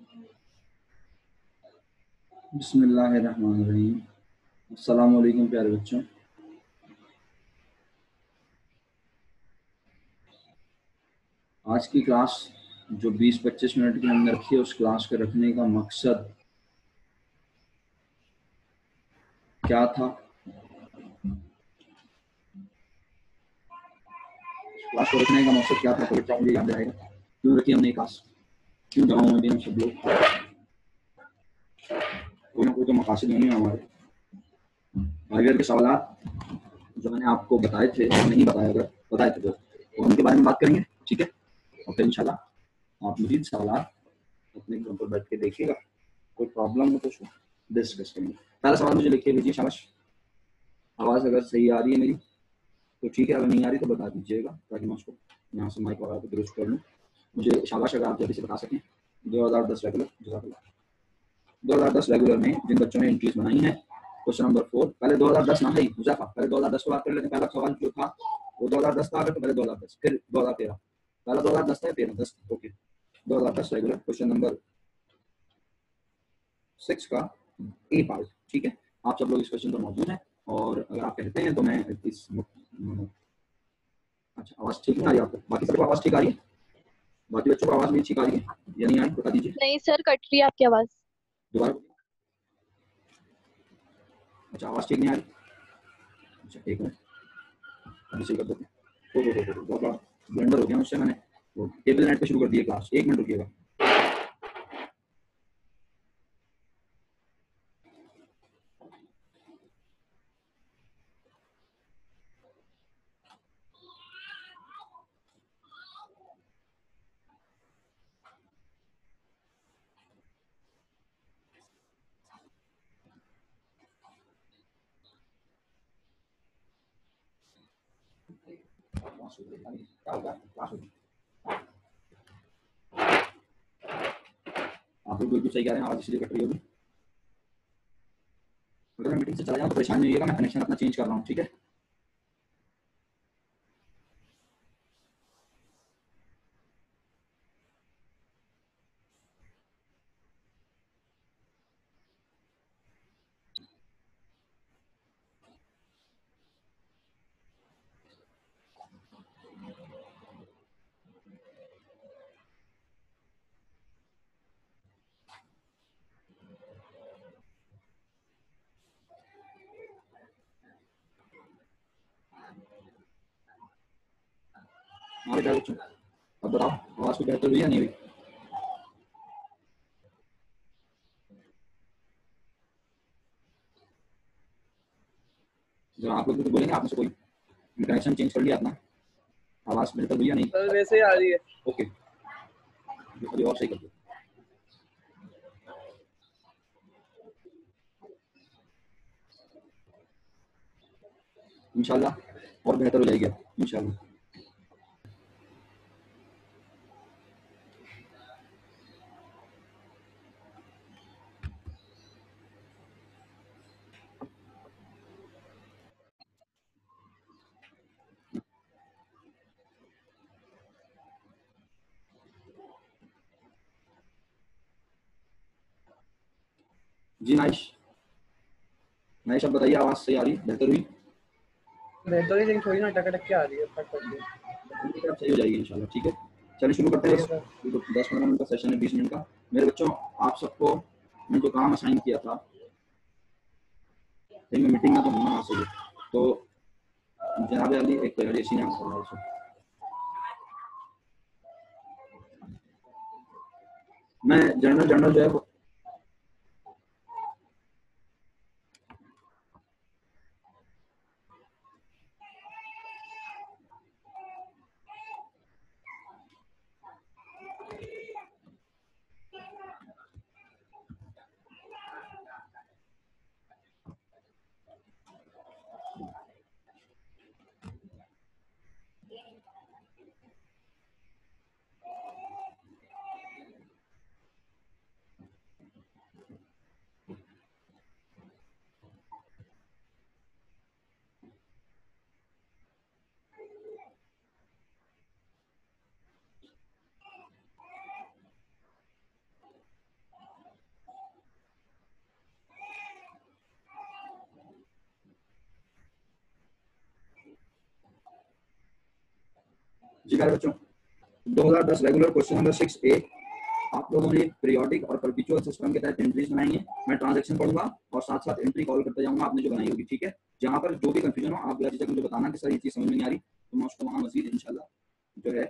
बिस्मिल्लाहिर्रहमानिर्रहीम। अस्सलाम वालेकुम प्यारे बच्चों। आज की क्लास जो 20-25 मिनट के अंदर रखी है, उस क्लास के रखने का मकसद क्या था? क्लास को रखने का मकसद क्या था? तो बच्चों मुझे याद रहेगा क्यों रखी हमने क्लास, क्यों गाँव में भी हम सब लोग कोई ना कोई तो मकासद होंगे हमारे। अगर के सवाल जो मैंने आपको बताए थे, नहीं बताया, अगर बताए थे तो उनके बारे में बात करेंगे, ठीक है? और फिर इंशाल्लाह आप मजीद सवाल अपने घर पर बैठ के देखिएगा, कोई प्रॉब्लम हो तो उसको डिस्कस करेंगे। पहला सवाल मुझे लिख के भेजिए, शाबाश। आवाज़ अगर सही आ रही है मेरी तो ठीक है, अगर नहीं आ रही तो बता दीजिएगा ताकि मैं उसको यहाँ से माइक वगैरह को दुरुस्त कर लूँ। मुझे शाबाश अगर आप जल्दी से बता सकें। 2010 रेगुलर, जज़ाकल्लाह। 2010 रेगुलर में जिन बच्चों ने एंट्रीज बनाई हैं, क्वेश्चन नंबर 4, पहले 2010 ना है हुज़ैफा, पहले 2010 को बात कर लेते हैं। पहला सवाल जो था वो 2010 था, अगर तो पहले 2010, फिर 2013, पहला 2010 था, 13, 10, ओके। 2010 रेगुलर क्वेश्चन नंबर 6 का ए पार्ट, ठीक है। आप सब लोग इस क्वेश्चन पर मौजूद हैं और अगर आप कहते हैं तो मैं इस अच्छा, आवाज़ ठीक नहीं आ रही आपको? बाकी सबको आवाज़ ठीक आ रही है? बाकी बच्चों को आवाज़ भी ठीक आ रही है या नहीं आ रही, बता दीजिए। नहीं सर, कट रही है आपकी आवाज़। दोबारा बोलिए। अच्छा, आवाज़ ठीक नहीं आ रही। अच्छा, एक मिनट, अभी सही कर देते हैं। बहुत बड़ा ब्लंडर हो गया मुझसे, मैंने वो केबल नेट पे शुरू कर दिए क्लास। एक मिनट रुकिएगा। क्या होगा क्लास होगी? आप लोग बिल्कुल सही कह रहे हैं, आवाज़ इसलिए कट रही होगी। अगर मैं मीटिंग से चला जाऊँ तो परेशान नहीं होइएगा, मैं कनेक्शन अपना चेंज कर रहा हूँ, ठीक है? हाँ बेटा बच्चों, अब बताओ आवाज़ को बेहतर हुई या नहीं हुई? जब आप लोग भी तो बोलेंगे, आप में से कोई कनेक्शन चेंज कर लिया अपना, आवाज़ बेहतर हुई या नहीं? सर वैसे ही आ रही है। ओके, अभी और सही कर दो। इंशाल्लाह और बेहतर हो जाएगी इंशाल्लाह। जी नाइश, नाइश अब बताइए, आवाज़ सही आ रही, बेहतर हुई? बेहतर ही, लेकिन थोड़ी ना अटक के आ रही है, फट फट के। अब सही हो जाएगी इंशाल्लाह, ठीक है। चलिए शुरू करते हैं। 10-15 मिनट का सेशन है, 20 मिनट का। मेरे बच्चों, आप सबको मैं जो काम असाइन किया था, मैं मीटिंग में तो हूँ ना आज से, तो जनाब अली एक रेडिएशन है आपको, मैं जनरल जो है वो जी प्यारे बच्चों, 2010 रेगुलर क्वेश्चन नंबर 6A, आप लोगों ने पीरियोडिक और परपेचुअल सिस्टम के तहत एंट्रीज बनाई है। मैं ट्रांजैक्शन पढ़ूंगा और साथ साथ एंट्री कॉल करते जाऊंगा, आपने जो बनाई होगी, ठीक है। जहां पर जो भी कंफ्यूजन हो आप बिना मुझे बताना कि सर ये चीज समझ में नहीं आ रही, तो मैं उसको वहां मजीद इंशाल्लाह जो है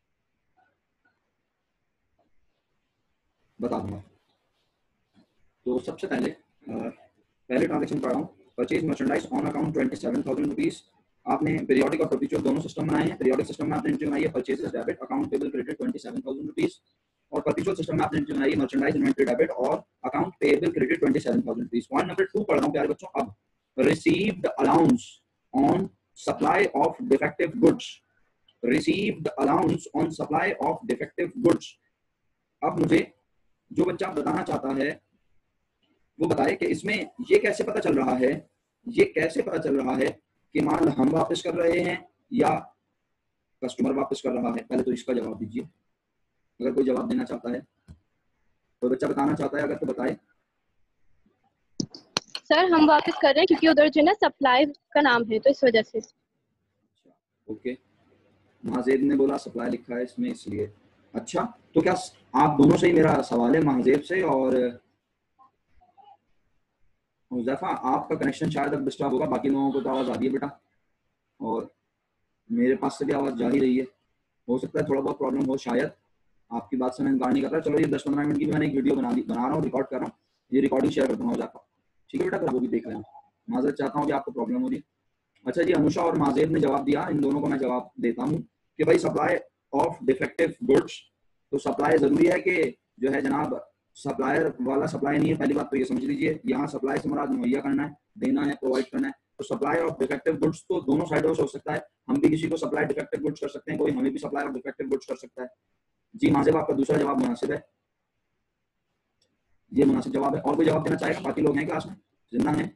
बता दूंगा। तो सबसे पहले ट्रांजैक्शन पढ़ रहा हूँ। Purchase merchandise on account 27,000 rupees. आपने पीरियोडिक और परपेचुअल दोनों सिस्टम बनाए हैं। पीरियोडिक सिस्टम में आपने एंट्री बनाई है purchases debit account payable credit 27,000 rupees, और परपेचुअल सिस्टम में आपने एंट्री बनाई है मर्चेंडाइज इन्वेंटरी डेबिट और account payable credit 27,000 rupees. Point number 2 पढ़ रहा हूँ प्यारे बच्चों। अब received allowance on supply of defective goods, received allowance on supply of defective goods. अब मुझे जो बच्चा बताना चाहता है वो बताए कि इसमें ये कैसे पता चल रहा है, ये कैसे पता चल रहा है कि माल हम वापस कर रहे हैं या कस्टमर वापस कर रहा है। पहले तो इसका जवाब दीजिए, अगर कोई जवाब देना चाहता है, कोई बच्चा बताना चाहता है अगर तो बताए। सर हम वापस कर रहे हैं क्योंकि उधर जो है ना सप्लाई का नाम है तो इस वजह से। अच्छा ओके, महाजेब ने बोला सप्लाई लिखा है इसमें इसलिए। अच्छा तो क्या आप दोनों से ही मेरा सवाल है, महाजेब से और हुज़ैफा, आपका कनेक्शन शायद अब डिस्टर्ब होगा, बाकी लोगों को तो आवाज़ आ रही है बेटा और मेरे पास से भी आवाज़ जा ही रही है। हो सकता है थोड़ा बहुत प्रॉब्लम हो, शायद आपकी बात से मैं इनकार नहीं कर रहा। चलो ये 10-15 मिनट की मैंने एक वीडियो बना रहा हूँ, रिकॉर्ड कर रहा हूँ, ये रिकॉर्डिंग शेयर कर दूंगा हुज़ैफा, ठीक है बेटा, फिर वो भी देख लेना। माजरत चाहता हूँ कि आपको प्रॉब्लम हो रही है। अच्छा जी, अनुषा और माजेब ने जवाब दिया, इन दोनों को मैं जवाब देता हूँ कि भाई सप्लाई ऑफ डिफेक्टिव गुड्स, तो सप्लाई जरूरी है कि जो है जनाब सप्लायर वाला सप्लाई नहीं है, पहली बात तो ये समझ लीजिए। यहाँ सप्लाई से मुराद मुहैया करना है, देना है, प्रोवाइड करना है। तो सप्लाई ऑफ डिफेक्टिव गुड्स तो दोनों साइडों से हो सकता है, हम भी किसी को सप्लाई डिफेक्टिव गुड्स कर सकते हैं, कोई हमें भी सप्लाई ऑफ डिफेक्टिव गुड्स कर सकता है। जी माजिब, आपका दूसरा जवाब मुनासिब है, ये मुनासिब जवाब है। और कोई जवाब देना चाहेगा? बाकी लोग हैं क्लास में, जिंदा हैं?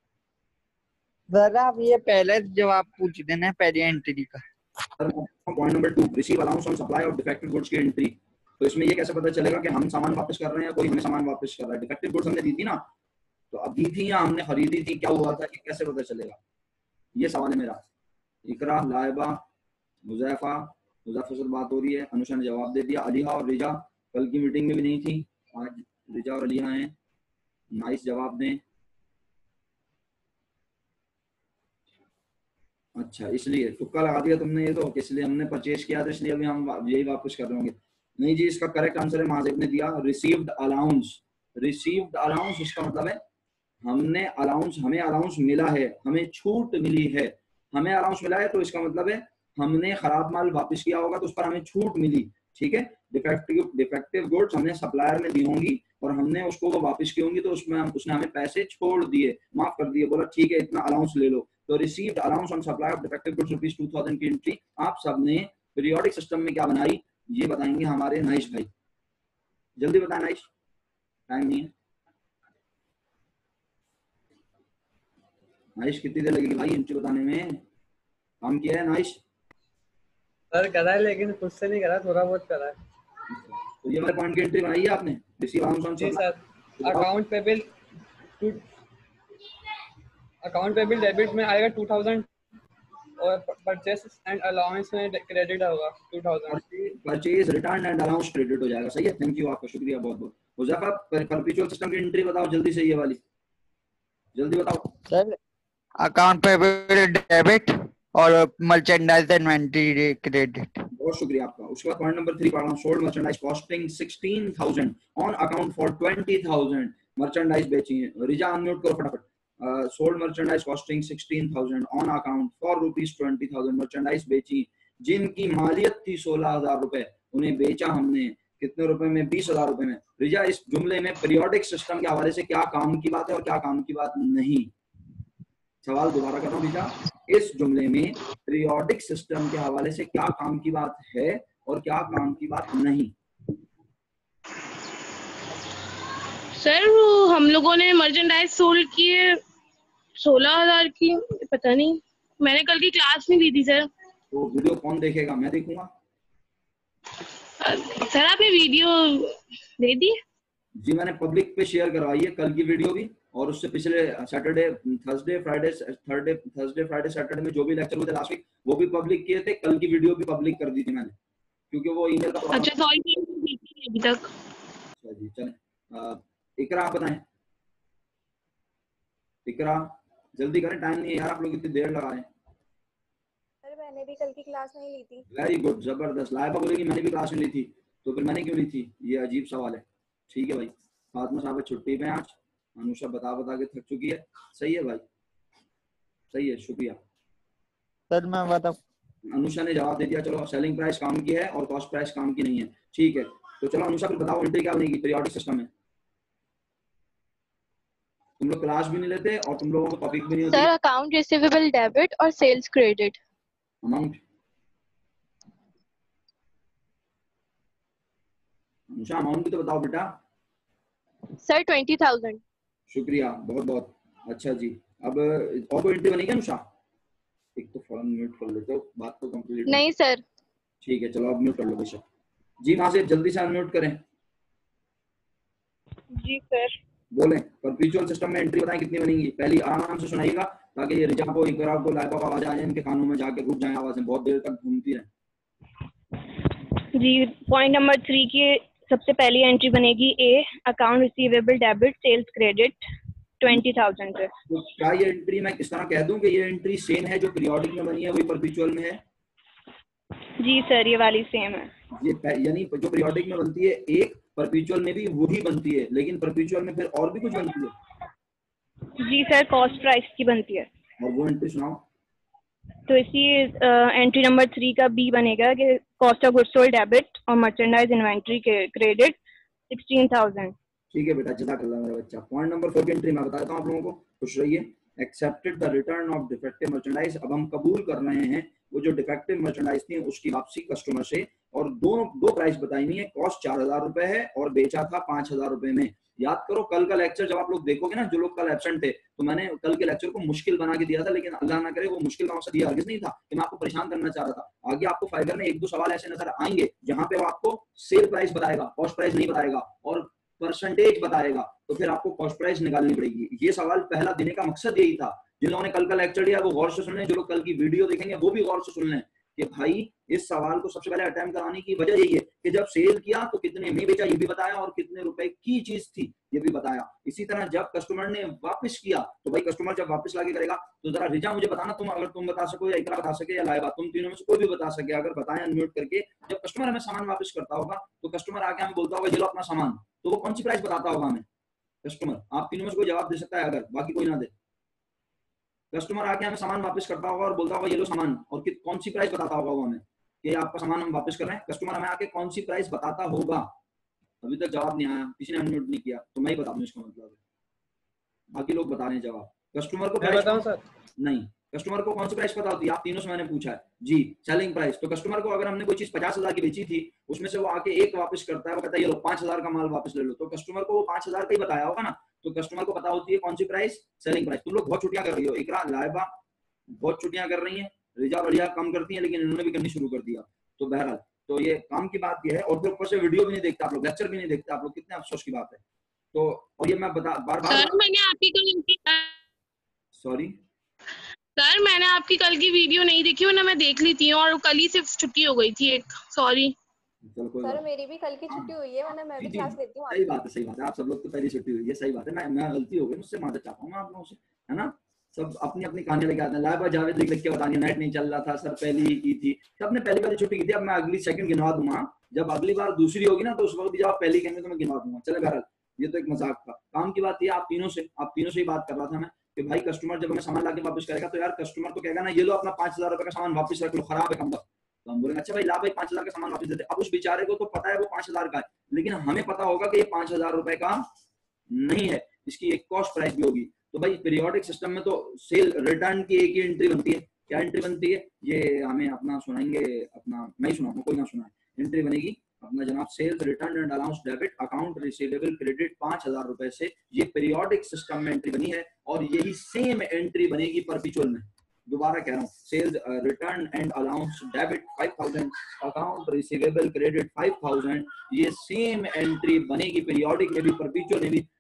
सर आप ये पहले जवाब पूछ देना, पहले एंट्री का। Point number 2, receive allowance on supply of defective goods की एंट्री। तो इसमें ये कैसे पता चलेगा कि हम सामान वापस कर रहे हैं, कोई हमें सामान वापस कर रहा है? डिफेक्टिव गुड्स हमने दी थी ना, तो अब दी थी या हमने खरीदी थी, क्या हुआ था, ये कैसे पता चलेगा? ये सवाल है मेरा। इकरा, लाइबा, हुज़ैफा, हुज़ैफा से बात हो रही है, अनुषा ने जवाब दे दिया। अलीहा और रिजा कल की मीटिंग में भी नहीं थी, आज रिजा और अलीहा हैं। नाइस, जवाब दें। अच्छा, इसलिए तुक्का लगा दिया तुमने, ये तो इसलिए हमने परचेज किया था इसलिए अभी हम यही वापस कर रहे होंगे। नहीं जी, इसका करेक्ट आंसर है, माजिब ने दिया रिसीव्ड अलाउंस। रिसीव्ड अलाउंस इसका मतलब है हमने अलाउंस, हमें अलाउंस मिला है, हमें छूट मिली है। हमें अलाउंस मिला है तो इसका मतलब है हमने खराब माल वापस किया होगा तो उस पर हमें छूट मिली, ठीक है। डिफेक्टिव गुड्स हमने सप्लायर में दी होंगी और हमने उसको वो वापस की होंगी, तो उसमें उसने हमें पैसे छोड़ दिए, माफ कर दिए, बोला ठीक है इतना अलाउंस ले लो। तो received allowance on supply of defective goods rupees 2000 की एंट्री आप सबने पीरियोडिक सिस्टम में क्या बनाई, ये बताएंगे हमारे नाइश भाई। जल्दी बताएं नाइश, टाइम नहीं है। नाइश कितनी देर लगेगी भाई एंट्री बताने में? काम किया है नाइश? सर करा है लेकिन खुद से नहीं करा, थोड़ा बहुत करा है। तो ये वाले पॉइंट की एंट्री बनाई है आपने? रिसीव अलाउंस ऑन जी सर, अकाउंट पेबल डेबिट में आएगा 2000 और परचेस एंड अलाउंस में क्रेडिट होगा 2000। Purchase return and allowance credit हो जाएगा, सही है। थैंक यू, आपका शुक्रिया बहुत बहुत। हुज़ैफा, परपेचुअल सिस्टम की एंट्री बताओ जल्दी से, ये वाली जल्दी बताओ सर। अकाउंट पेबल डेबिट और मर्चेंडाइज इन्वेंटरी क्रेडिट। बहुत शुक्रिया आपका। उसके बाद पॉइंट नंबर 3 पढ़ रहा हूं। Sold merchandise costing 16,000 on account for 20,000 merchandise बेची है। रिजा अनम्यूट करो फटाफट। Sold merchandise costing 16,000 on account for rupees 20,000 merchandise बेची जिनकी मालियत थी 16,000 रुपए, उन्हें बेचा हमने कितने रुपए में? 20,000 रुपए में। रिजा, इस जुमले में पीरियोडिक सिस्टम के हवाले से क्या काम की बात है और क्या काम की बात नहीं? सवाल दोबारा कर रहा हूं रिजा, इस जुमले में पीरियोडिक सिस्टम के हवाले से क्या काम की बात है और क्या काम की बात नहीं? सर वो हम लोगों ने मर्चेंडाइज सोल्ड किए 16,000 की, पता नहीं, मैंने कल की क्लास में दी थी सर। तो वीडियो कौन देखेगा? मैं देखूंगा। सर आपने वीडियो दे दी? जी मैंने पब्लिक पे शेयर करवाई है कल की वीडियो भी, और उससे पिछले सैटरडे थर्सडे फ्राइडे सैटरडे में जो भी लेक्चर हुए थे लास्ट वीक वो भी पब्लिक किए थे, कल की वीडियो भी पब्लिक कर दी थी मैंने, क्योंकि वो ईमेल का प्रॉब्लम। अच्छा सॉरी अभी तक। अच्छा जी चलें। इकरा आप बताएं, इकरा जल्दी करें, टाइम नहीं है यार, आप लोग इतनी देर लगा रहे हैं। सर मैंने भी कल की क्लास नहीं ली थी। वेरी गुड, जबरदस्त। लाइबा बोलेगी मैंने भी क्लास नहीं ली थी, तो फिर मैंने क्यों ली थी, ये अजीब सवाल है। ठीक है भाई, फातिमा साहब छुट्टी पे आज, अनुषा बता के थक चुकी है। सही है भाई, सही है, शुक्रिया। सर मैं बताऊं, अनुषा ने जवाब दे दिया। चलो, सेलिंग प्राइस काम की है और कॉस्ट प्राइस काम की नहीं है। ठीक है, तो चलो अनुषा फिर बताओ एंट्री क्या बनेगी पीरियोडिक सिस्टम में। तुम लोग क्लास भी नहीं लेते और तुम लोगों को टॉपिक भी नहीं होती। सर अकाउंट रिसीवेबल डेबिट और sales credit. Amount Anusha, amount भी तो बताओ बेटा। सर 20,000। शुक्रिया, बहुत बहुत अच्छा जी। अब और कोई एंट्री बनेगी अनुषा? एक तो फौरन म्यूट कर लेते हो, बात तो कंप्लीट नहीं सर। ठीक है, चलो अब म्यूट कर लो बेशक जी। वहां से जल्दी से अनम्यूट करें। जी सर। बोलें, परपेचुअल सिस्टम में एंट्री बताएं कितनी बनेंगी। पहली आराम से सुनाइएगा ताकि ये रिजा को, इकरा को, लाइबा को आवाज आ जाए, इनके कानों में जाके रुक जाए आवाजें, बहुत देर तक घूमती रहे। जी, पॉइंट नंबर 3 की सबसे पहली एंट्री बनेगी A, account receivable debit sales credit 20,000 है। तो क्या ये एंट्री मैं इस तरह कह दूं कि ये एंट्री सेम है जो पीरियोडिक में बनी है वही परपेचुअल में है? जी सर, ये वाली सेम है। ये यानी जो पीरियोडिक में बनती है एक, परपेचुअल में भी वही बनती है, लेकिन परपेचुअल में फिर और भी कुछ बनती है। जी सर, कॉस्ट प्राइस की बनती है। और वो एंट्री सुनाओ। तो इसी एंट्री नंबर 3 का बी बनेगा कि cost of goods sold debit और मर्चेंडाइज इन्वेंट्री के क्रेडिट 16,000। ठीक है बेटा, जज़ाकल्लाह मेरा बच्चा। पॉइंट नंबर 4 की एंट्री मैं बता देता हूँ आप लोगों को, खुश रहिए। Accepted the return of defective merchandise. अब हम कबूल कर रहे हैं वो जो डिफेक्टिव मर्चेंडाइज थी उसकी वापसी कस्टमर से, और दो प्राइस बताई हुई है। कॉस्ट 4,000 रुपए है और बेचा था 5,000 रुपए में। याद करो कल का लेक्चर जब आप लोग देखोगे ना, जो लोग कल एब्सेंट थे, तो मैंने कल के लेक्चर को मुश्किल बना के दिया था, लेकिन अल्लाह ना करे वो मुश्किल का मकसद ये हरगिज़ नहीं था कि मैं आपको परेशान करना चाह रहा था। आगे आपको फाइबर में 1-2 सवाल ऐसे नजर आएंगे जहां पे वो आपको सेल प्राइस बताएगा, कॉस्ट प्राइस नहीं बताएगा, और परसेंटेज बताएगा, तो फिर आपको कॉस्ट प्राइस निकालनी पड़ेगी। ये सवाल पहला देने का मकसद यही था। जिन लोगों ने कल का लेक्चर दिया वो गौर से सुन लें, जो लोग कल की वीडियो देखेंगे वो भी गौर से सुन लें कि भाई इस सवाल को सबसे पहले अटेम्प्ट कराने की वजह यही है कि जब सेल किया तो कितने में बेचा ये भी बताया और कितने रुपए की चीज थी ये भी बताया। इसी तरह जब कस्टमर ने वापस किया तो भाई कस्टमर जब वापस लाके करेगा तो जरा रिजा मुझे बताना, तुम अगर तुम बता सको या इकरा बता सके या लाइबा, तुम तीनों में से कोई भी बता सके, अगर बताएं अनम्यूट करके। जब कस्टमर हमें सामान वापस करता होगा तो कस्टमर आके हमें बोलता होगा ये लो अपना सामान, तो वो कौन सी प्राइस बताता होगा हमें? कस्टमर, आप तीनों में से कोई जवाब दे सकता है अगर, बाकी कोई ना दे। कस्टमर आके हमें सामान वापस करता होगा और बोलता होगा ये लो सामान, और कौन सी प्राइस बताता होगा वो हमें कि आपका सामान हम वापस कर रहे हैं। कस्टमर हमें आके कौन सी प्राइस बताता होगा? अभी तक जवाब नहीं आया, किसी ने अनम्यूट नहीं किया, तो मैं ही बता दूं इसका मतलब। बाकी लोग बता रहे हैं जवाब। कस्टमर को मैं बताऊं सर? नहीं, कस्टमर को कौन सी प्राइस पता होती है? आप तीनों से मैंने पूछा है जी, सेलिंग प्राइस। तो कस्टमर को अगर हमने कोई चीज 50,000 की बेची थी, उसमें से वो आके एक वापस करता है, वो कहता है ये लो 5,000 का माल वापस ले लो, तो कस्टमर को वो 5,000 का ही बताया होगा ना, तो कस्टमर को पता होती है कौन सी प्राइस? Selling price. तुम लोग बहुत छुट्टियां कर रही हो, इकरा लाइबा बहुत छुट्टियां कर रही हैं, रिजा बढ़िया कम करती हैं, लेकिन इन्होंने भी करनी शुरू कर दिया। तो बहरहाल तो ये काम की बात ये है, और फिर ऊपर से वीडियो भी नहीं देखते आप लोग, लेक्चर भी नहीं देखते आप लोग, कितने अफसोस की बात है। तो और ये मैं बता बार सर मैंने आपकी सॉरी सर मैंने आपकी कल की वीडियो नहीं देखी, वरना मैं देख ली थी, और कल ही सिर्फ छुट्टी हो गई थी एक। सॉरी सर मेरी भी कल की छुट्टी हुई है, वरना मैं भी क्लास लेती हूँ। सही बात है, सही बात है। आप सब लोग तो पहली छुट्टी हुई है, सही बात है। मैं गलती हो गई, मुझसे माफी चाहता हूँ मैं आप लोगों से, है ना। सब अपनी अपनी कहानी लेके आते हैं। लाइबा जावेद लिख के बतानी, नेट नहीं चल रहा था सर, पहली ही की थी। सबने पहली वाली छुट्टी की थी, अब मैं अगली सेकंड गिनवा दूंगा। जब अगली बार दूसरी होगी ना तो उस वक्त भी जब आप पहली कहेंगे तो मैं गिनवा दूंगा। चले बहरहाल, ये तो एक मजाक था। काम की बात ये आप तीनों से ही बात कर रहा था मैं कि भाई कस्टमर जब हमें सामान लाके वापस करेगा तो यार कस्टमर तो कहेगा ना ये लो अपना 5,000 रुपए का सामान वापस रख लो, खराब है कम वक्त। तो हम बोलेंगे अच्छा भाई ला भाई 5,000 का सामान वापस देते। अब उस बेचारे को तो पता है वो 5,000 का है, लेकिन हमें पता होगा कि ये 5,000 रुपए का नहीं है, इसकी एक कॉस्ट प्राइस भी होगी। तो भाई पीरियोडिक सिस्टम में तो सेल रिटर्न की एक ही एंट्री बनती है। क्या एंट्री बनती है ये हमें अपना सुनाएंगे, अपना मैं ही सुनाऊंगा, कोई ना सुनाए। एंट्री बनेगी अपना जनाब, sales return and allowance debit account receivable credit 5,000 रुपए से। ये पीरियोडिक सिस्टम में एंट्री बनी है और यही सेम एंट्री बनेगी परपेचुअल में। दोबारा कह रहा हूँ, sales return and allowance debit 5,000, account receivable credit 5,000, ये सेम एंट्री बनेगी पीरियोडिक में भी परपेचुअल में भी।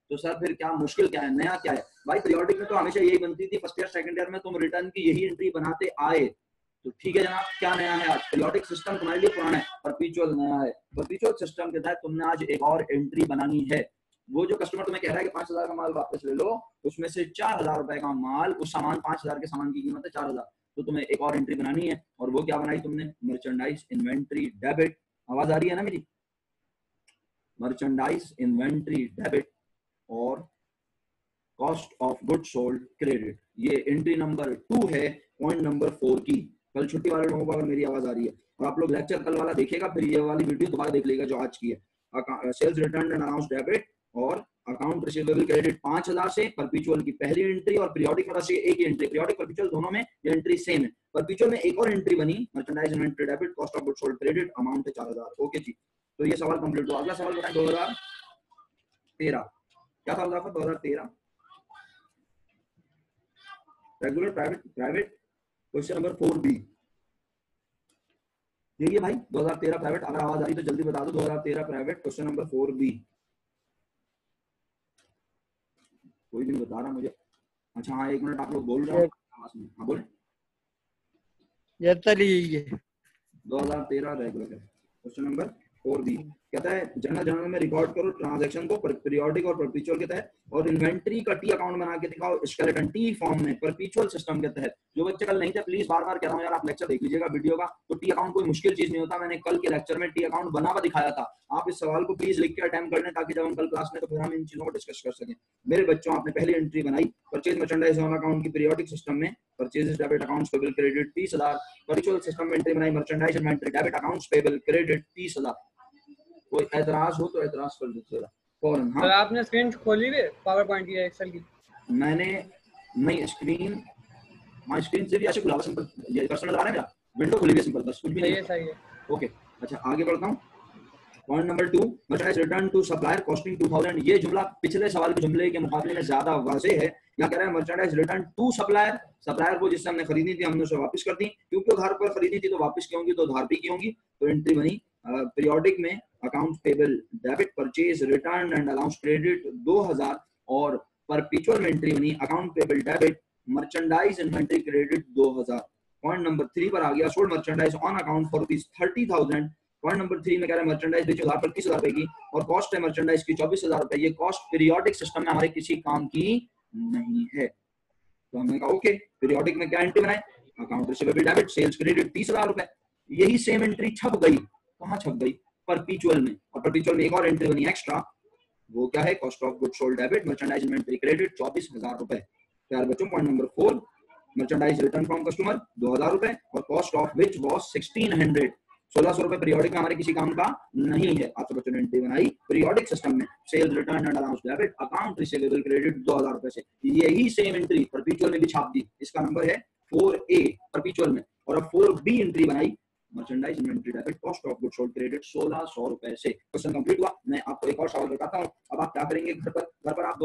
तो सर फिर क्या मुश्किल क्या है, नया क्या है भाई? पीरियोडिक में तो हमेशा यही बनती थी, फर्स्ट ईयर सेकंड ईयर में तुम रिटर्न की यही एंट्री बनाते आए, तो ठीक है जनाब, क्या नया है आज? पीरियोडिक सिस्टम तुम्हारे लिए पुराना है, परपीचुअल नया है। परपीचुअल सिस्टम के तहत तुमने आज एक और एंट्री बनानी है। वो जो कस्टमर तुम्हें कह रहा है कि 5,000 का माल वापस ले लो, उसमें से 4,000 रुपए का माल, उस सामान 5,000 के सामान की कीमत है 4,000, तो तुम्हें एक और एंट्री बनानी है। और वो क्या बनाई तुमने? Merchandise inventory debit. आवाज आ रही है ना मेरी? मर्चेंडाइज इन्वेंट्री डेबिट और cost of good sold credit, ये एंट्री नंबर 2 है पॉइंट नंबर 4 की। कल छुट्टी वाले लोगों को अगर मेरी आवाज आ रही है और आप लोग लेक्चर कल वाला देखिएगा, फिर ये वाली वीडियो दोबारा देख लेगा जो आज की है। Sales return and allowance debit और अकाउंट रिसीवेबल क्रेडिट 5,000 से, परपीचुअल की पहली एंट्री और पीरियोडिक में बस एक ही एंट्री, पीरियोडिक परपीचुअल दोनों में ये एंट्री सेम है। परपीचुअल में एक और एंट्री बनी, merchandise inventory debit, cost of goods sold credit, amount है 4,000। ओके जी, तो ये सवाल कंप्लीट हुआ। अगला सवाल बताएं 2013 क्या था? 2013 regular private question number 4B। देखिए भाई 2013 प्राइवेट, अगर आवाज आ रही तो जल्दी बता दो। 2013 प्राइवेट क्वेश्चन नंबर 4B, कोई भी नहीं बता रहा मुझे। अच्छा हाँ, 1 मिनट, आप लोग बोल रहे हो? हाँ बोले। ये चलिए 2013 रेगुलर क्वेश्चन नंबर 4B कहता है जर्नल में रिकॉर्ड करो ट्रांजैक्शन को पीरियोडिक और परपीचुअल के तहत, और इन्वेंट्री का टी अकाउंट बना के दिखाओ स्केलेटन टी फॉर्म में परपीचुअल सिस्टम के तहत। जो बच्चे कल नहीं थे प्लीज बार बार कह रहा हूं यार, आप लेक्चर देख लीजिएगा वीडियो का, तो टी अकाउंट कोई मुश्किल चीज नहीं होता। मैंने कल के लेक्चर में टी अकाउंट बना हुआ दिखाया था। आप इस सवाल को प्लीज लिख के अटेम्प्ट कर लें, ताकि जब हम कल क्लास में तो फिर हम इन चीजों को डिस्कस कर सकें। मेरे बच्चों, आपने पहली एंट्री बनाई परचेज मर्चेंडाइज ऑन अकाउंट की पीरियोडिक सिस्टम में, purchase debit accounts payable credit 30,000। Perpetual system में एंट्री बनाई merchandise inventory debit accounts payable credit 30,000। कोई ऐतराज हो तो ऐतराज कर दीजिएगा फौरन। हाँ सर आपने स्क्रीन खोली है पावर पॉइंट की एक्सेल की? मैंने नई स्क्रीन, माय स्क्रीन से भी ऐसे खुला हुआ सिंपल, ये पर्सनल आ रहा है मेरा, विंडो खुली हुई सिंपल, बस कुछ भी नहीं। सही है। ओके अच्छा आगे बढ़ता हूँ। Point number 2, merchandise return to supplier costing 2,000। ये जुमला पिछले सवाल के जुमले के मुकाबले में ज्यादा वाज़ेह है। यहाँ कह रहा है merchandise return to supplier, supplier वो जिससे हमने खरीदी थी हमने उसे वापस कर दी, क्योंकि उधार पर खरीदी थी तो वापस की होंगी, तो उधार भी की होंगी। तो एंट्री बनी पीरियोडिक में account payable debit purchase return and allowance credit 2,000, और परपीचुअल में एंट्री बनी account payable debit merchandise inventory credit 2,000। Point number 3 पर आ गया, sold merchandise on account for ₹30,000। Point number 3 में कह रहा है मर्चेंडाइज बेची उधार पर 30,000 रुपए की, और कॉस्ट है मर्चेंडाइज की 24,000 रुपए। ये कॉस्ट पीरियोडिक सिस्टम में हमारे किसी काम की नहीं है। तो हमने कहा ओके, पीरियोडिक में क्या एंट्री बनाए? Account receivable debit sales credit 30,000 रुपए। यही सेम एंट्री छप गई, कहाँ छप गई? परपीचुअल में। और परपीचुअल में एक और एंट्री बनी एक्स्ट्रा, वो क्या है? Cost of good sold debit merchandise inventory credit 24,000 रुपए। प्यार बच्चों point number 4, merchandise return from customer 2,000 रुपए, और कॉस्ट ऑफ विच वाज 1,600। 1,600 रुपए पीरियोडिक में हमारे किसी काम का नहीं है। आप सब बच्चों ने एंट्री बनाई पीरियोडिक सिस्टम में sales return and allowance debit account receivable credit 2,000 रुपए से। यही सेम एंट्री परपीचुअल में भी छाप दी। इसका नंबर है 4A परपीचुअल में। और अब 4B एंट्री बनाई merchandise inventory debit cost of goods sold credit 1,600 रुपए से। क्वेश्चन कंप्लीट हुआ। मैं आपको एक और सवाल बताता हूँ। अब आप क्या करेंगे, घर पर आप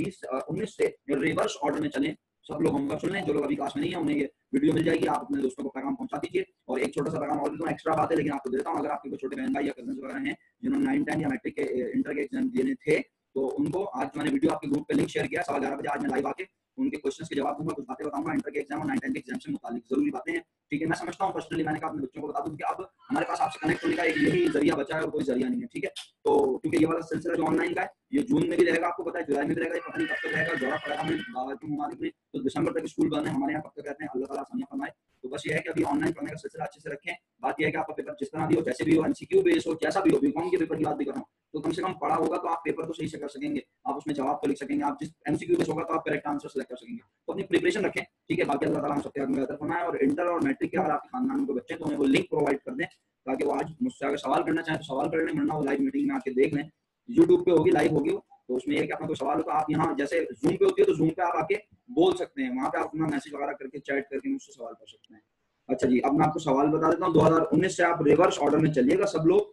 2019 से रिवर्स ऑर्डर में चलें। सब लोग होमवर्क सुन लें, जो लोग अभी क्लास में नहीं है उन्हें ये वीडियो मिल जाएगी, आप अपने दोस्तों को पैगाम पहुंचा दीजिए। और एक छोटा सा पैगाम और देता हूं, एक्स्ट्रा बात है लेकिन आपको देता हूं। अगर आपके कोई छोटे बहन भाई या कजन वगैरह हैं जिन्होंने 9, 10 या मैट्रिक के इंटर के एग्जाम देने थे, तो उनको आज मैंने वीडियो आपके ग्रुप पे लिंक शेयर किया 11:15 बजे। आज मैं लाइव आके उनके क्वेश्चंस के जवाब दूंगा, कुछ बातें बताऊंगा इंटर के एग्जाम और 9, 10 के एग्जाम से मुताल्लिक जरूरी बातें हैं। ठीक है, मैं समझता हूं पर्सनली, मैंने कहा अपने बच्चों को बता दूं कि अब हमारे पास आपसे कनेक्ट होने का एक यही जरिया बचा है और कोई जरिया नहीं है। ठीक है, तो क्योंकि ये वाला सिलसिला जो ऑनलाइन का है ये जून में भी रहेगा, आपको पता है जुलाई में भी रहेगा, पता नहीं कब तक रहेगा। जोड़ा पड़ेगा हमें बाबा के मुमालिक में, तो दिसंबर तक स्कूल बंद है हमारे यहाँ, कब तक रहते हैं अल्लाह ताला आसानियां फरमाए। तो बस ये है कि अभी ऑनलाइन पढ़ने का सिलसिला अच्छे से रखें। बात यह है कि आपका पेपर जिस तरह भी हो, जैसे भी हो, एमसीक्यू बेस हो, जैसा भी हो, बीकॉम के पेपर की बात भी कर रहा हूँ, तो कम से कम पढ़ा होगा तो आप पेपर तो सही से कर सकेंगे, आप उसमें जवाब तो लिख सकेंगे। आप जिस एमसीक्यू बेस होगा तो आप करेक्ट आंसर सेलेक्ट कर सकेंगे। तो अपनी प्रिपरेशन रखें। ठीक है, बाकी अल्लाह ताला हम सबके आगे बेहतर फरमाए। और इंटर और मैट्रिक के अगर आपके खानदान के बच्चे तो उन्हें वो लिंक प्रोवाइड कर दें, ताकि वो आज मुझसे अगर सवाल करना चाहें तो सवाल कर लें, वरना वो लाइव मीटिंग में आके देख लें। यूट्यूब पे होगी, लाइव होगी, तो उसमें ये कि आपका कोई सवाल हो तो आप यहाँ जैसे जूम पे होती है तो जूम पे आप आके बोल सकते हैं, वहां पे आप अपना मैसेज वगैरह करके चैट करके मुझसे सवाल कर सकते हैं। अच्छा जी, अब मैं आपको सवाल बता देता हूँ। 2019 से आप रिवर्स ऑर्डर में चलिएगा सब लोग,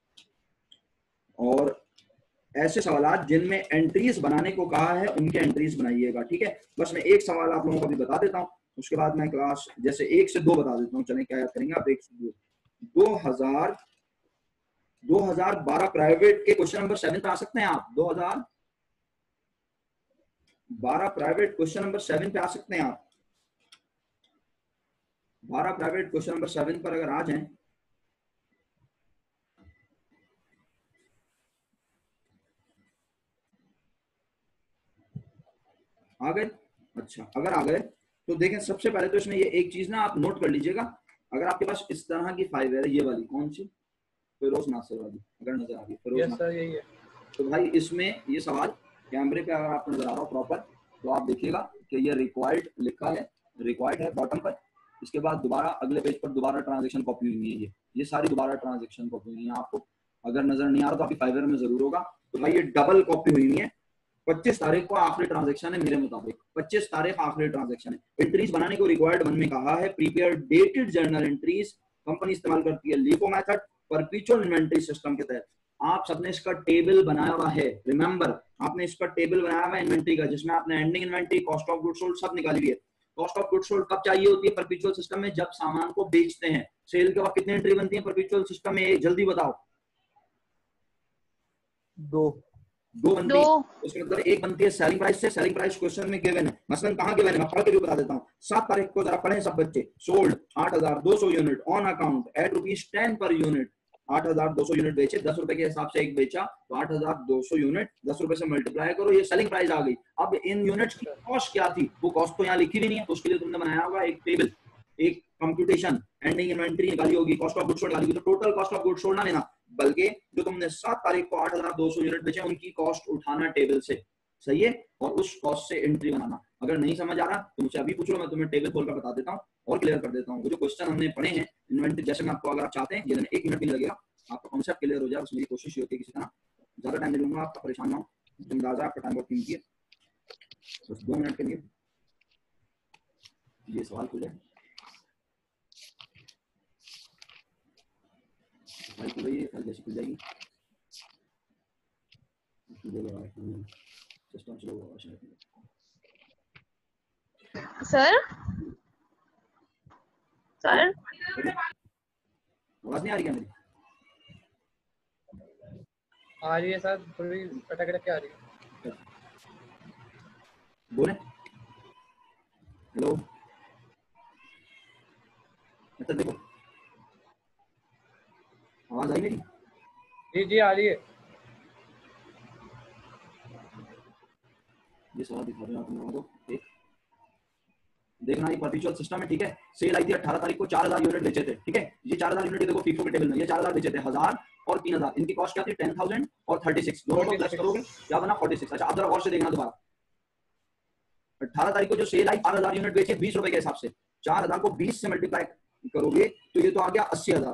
और ऐसे सवाल जिनमें एंट्रीज बनाने को कहा है उनके एंट्रीज बनाइएगा। ठीक है, बस मैं एक सवाल आप लोगों को भी बता देता हूँ, उसके बाद मैं क्लास जैसे 1 से 2 बता देता हूँ। चलें, क्या याद करेंगे आप? 1 से 2 2012 प्राइवेट के क्वेश्चन नंबर 7 पे आ सकते हैं आप। 12 प्राइवेट क्वेश्चन नंबर 7 पे आ सकते हैं आप। 12 प्राइवेट क्वेश्चन नंबर 7 पर अगर आ जाएं, आ गए? अच्छा, अगर आ गए तो देखें सबसे पहले तो इसमें ये एक चीज ना आप नोट कर लीजिएगा, अगर आपके पास इस तरह की फाइल है, ये वाली कौन सी, फिरोज नासिर वाली, अगर नजर आ रही है फिरोज यस नासिर, सर यही है। तो भाई इसमें ये सवाल कैमरे पे अगर आपको नजर आ रहा हो प्रॉपर, तो आप देखिएगा कि ये रिक्वायर्ड लिखा है, रिक्वायर्ड है बॉटम पर। इसके बाद दोबारा अगले पेज पर दोबारा ट्रांजेक्शन कॉपी हुई है, ये सारी दोबारा ट्रांजेक्शन कॉपी हुई है। आपको अगर नजर नहीं आ रहा तो आपकी फाइवर में जरूर होगा। तो भाई ये डबल कॉपी हुई है। 25 तारीख को आखिरी ट्रांजैक्शन है मेरे मुताबिक, 25 तारीख आखिरी ट्रांजैक्शन है। एंट्रीज बनाने को रिक्वायर्ड वन में कहा है, prepare dated journal entries company इस्तेमाल करती है LIFO method perpetual inventory system के तहत। आप सबने इसका टेबल बनाया हुआ है, रिमेंबर आपने इसका टेबल बनाया हुआ है इन्वेंटरी का, जिसमें आपने ending inventory, cost of goods sold सब निकाली हुई है। कॉस्ट ऑफ गुड्स सोल्ड कब चाहिए होती है परपेचुअल सिस्टम में? जब सामान को बेचते हैं। सेल के बाद कितनी एंट्री बनती है परपेचुअल सिस्टम में, जल्दी बताओ। दो बनती है। उसका मतलब एक बनती है सेलिंग प्राइस से, सेलिंग प्राइस क्वेश्चन में गिवन है, मसलन कहां गिवन है मैं पढ़ के भी बता देता हूं। 7 तारीख को जरा पढ़ें सब बच्चे, sold 8200 unit on account at ₹10 per unit. 8200 unit बेचे, 10 रुपए के हिसाब से एक बेचा, तो 8200 यूनिट 10 रुपए से मल्टीप्लाई करो, ये सेलिंग प्राइस आ गई। अब इन यूनिट्स की कॉस्ट क्या थी, वो कॉस्ट तो यहाँ लिखी भी नहीं है, तो उसके लिए तुमने बनाया होगा एक टेबल, एक कंप्यूटेशन, एंडिंग इन्वेंटरी निकाली होगी, कॉस्ट ऑफ गुड्स सोल्ड निकाली होगी। तो total cost of goods sold ना लेना, बल्कि जो तुमने 7 तारीख को 8200 यूनिट बेचे उनकी कॉस्ट उठाना टेबल से, सही है, और उस कॉस्ट से एंट्री बनाना। अगर नहीं समझ आ रहा तो मुझसे अभी पूछो, मैं तुम्हें टेबल खोल कर बता देता हूँ और क्लियर कर देता हूँ। वो जो क्वेश्चन हमने पढ़े हैं इन्वेंटरी, जैसे मैं आपको, अगर आप चाहते हैं ये 1 मिनट भी लगेगा, आपका कॉन्सेप्ट क्लियर हो जाए, बस मेरी कोशिश ये होती है किसी तरह, ज्यादा टाइम नहीं लूंगा, आपका परेशान ना हो, जिम्मेदार आपका टाइम बहुत कीमती है, बस 2 मिनट के लिए ये सवाल खुले, कल जैसी खुल जाएगी, सिस्टम स्लो होगा शायद। सर सर आवाज नहीं आ रही क्या मेरी? आ रही है सर, थोड़ी अटक अटक के आ रही है। बोले हेलो, अच्छा देखो आवाज आई मेरी? जी जी आ रही है। ये सवाल दिखा रहे हैं आपको, दो एक देखना, ये परपेचुअल सिस्टम है, ठीक है। सेल आई थी 18 तारीख को, 4000 यूनिट बेचे थे, ठीक है। ये 4000 यूनिट देखो फीफो के टेबल में, ये 4000 बेचे थे, 1000 और 3000, इनकी कॉस्ट क्या थी? 10000 और 36, दोनों को प्लस करोगे क्या बना? 46। अच्छा अब जरा गौर से देखना दोबारा, 18 तारीख को जो सेल आई 4000 यूनिट बेचे 20 रुपए के हिसाब से, 4000 को 20 से मल्टीप्लाई करोगे तो ये तो आ गया 80000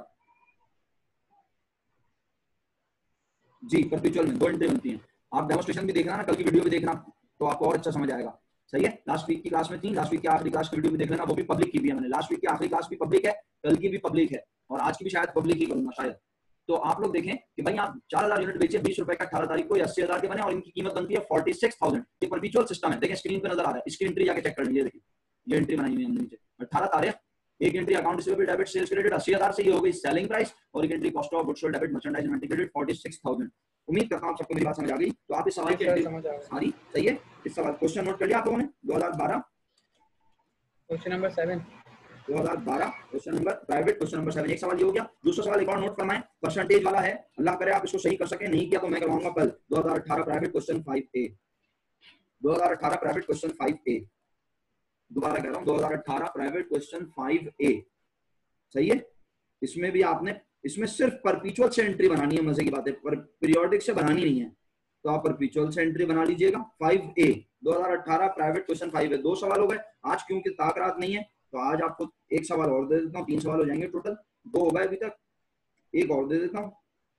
जी। परपेचुअल में 2 एंट्री बनती हैं। आप डेमोस्ट्रेशन भी देखना ना, कल की वीडियो भी देखना, तो आपको और अच्छा समझ आएगा, सही है। लास्ट वीक की क्लास में थी, लास्ट वीक की आखिरी क्लास की वीडियो भी देख लेना, वो भी पब्लिक की भी है मैंने। लास्ट वीक की आखिरी क्लास भी पब्लिक है, कल की भी पब्लिक है, और आज की भी शायद पब्लिक ही करूंगा शायद। तो आप लोग देखें कि भाई आप 4000 यूनिट बेचे 20 रुपए का 18 तारीख को, 80000 के बने, और इनकी कीमत बनती है 46000। ये परपेचुअल सिस्टम है, देखें स्क्रीन पे नजर आ रहा है, इसकी एंट्री जाके चेक कर लीजिए, देखिए ये एंट्री बनाई हुई है हमने नीचे। 18 तारीख एक entry account receivable debit sales credit 80000 से, ये हो गई सेलिंग प्राइस, और एक entry cost of goods sold debit merchandise inventory credit 46000। उम्मीद करता हूं आप सबको मेरी बात समझ आ गई। तो आप इस सवाल की एंट्री समझ आ गई। सारी सही है। इस सवाल क्वेश्चन नोट कर लिया आप लोगों ने? 2012 question number 7 2012 question number, private question number 7, एक सवाल ये हो गया। दूसरा सवाल एक और नोट फरमाएं, परसेंटेज वाला है, अल्लाह करे आप इसको सही कर सके, नहीं किया तो मैं करवाऊंगा कल। 2018 private question 5A, 2018 private question 5A, दोबारा कह रहा हूं 2018 प्राइवेट क्वेश्चन 5A, सही है। इसमें भी आपने, इसमें सिर्फ परपेचुअल से एंट्री बनानी है, मजे की बात है, पर पीरियोडिक से बनानी नहीं है, तो आप परपेचुअल से एंट्री बना लीजिएगा। 5A 2018 प्राइवेट क्वेश्चन 5A, 2 सवाल हो गए आज, क्योंकि ताकरात नहीं है तो आज आपको एक सवाल और दे देता हूँ, 3 सवाल हो जाएंगे टोटल, 2 हो गए अभी तक, एक और दे देता हूँ।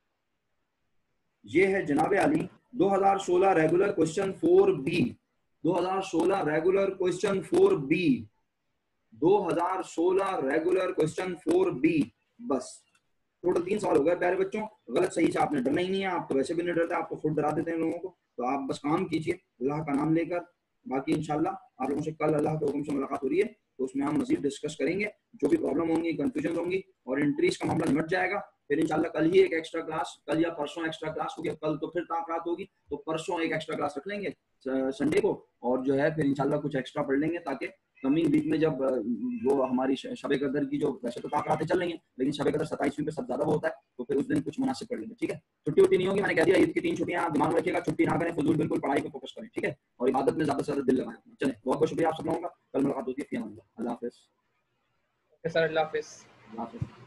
ये है जनाबे आली 2016 regular question 4B, 2016 regular question 4B, 2016 regular question 4B, बस टोटल 3 सवाल हो गए प्यारे बच्चों। गलत सही से आपने डरना ही नहीं है, आप तो वैसे भी नहीं डरते, आपको खुद डरा देते हैं लोगों को, तो आप बस काम कीजिए अल्लाह का नाम लेकर। बाकी इंशाल्लाह आप लोगों से कल अल्लाह के हुक्म से मुलाकात हो रही है, तो उसमें हम मजीद डिस्कस करेंगे, जो भी प्रॉब्लम होंगी, कंफ्यूजन होंगी, और एंट्रीज का मामला निपट जाएगा। फिर इंशाल्लाह कल ही एक एक्स्ट्रा क्लास, कल या परसों एक्स्ट्रा क्लास होगी, कल तो फिर ताक़ात होगी तो परसों एक एक्स्ट्रा क्लास रख लेंगे संडे को, और जो है फिर इंशाल्लाह कुछ एक्स्ट्रा पढ़ लेंगे ताकि कमिंग वीक में जब जो हमारी शब कदर की जो वैसे तो ताक़ातें चल रही हैं लेकिन शब कदर 27वीं पे सब ज्यादा होता है तो फिर उस दिन कुछ मुनासिब कर लेंगे, ठीक है। छुट्टी वुट्टी नहीं होगी, मैंने कह दिया ईद की 3 छुट्टियां, आप दिमाग में रखिएगा, छुट्टी ना करें, फजूल बिल्कुल पढ़ाई पे फोकस करें, ठीक है, और इबादत में ज्यादा से ज्यादा दिल लगाएं। चलें, बहुत बहुत शुक्रिया आप सब लोगों का, कल मुलाकात होती है, अल्लाह हाफिज़। सर अल्लाह हाफिज़। अल्लाह हाफिज़।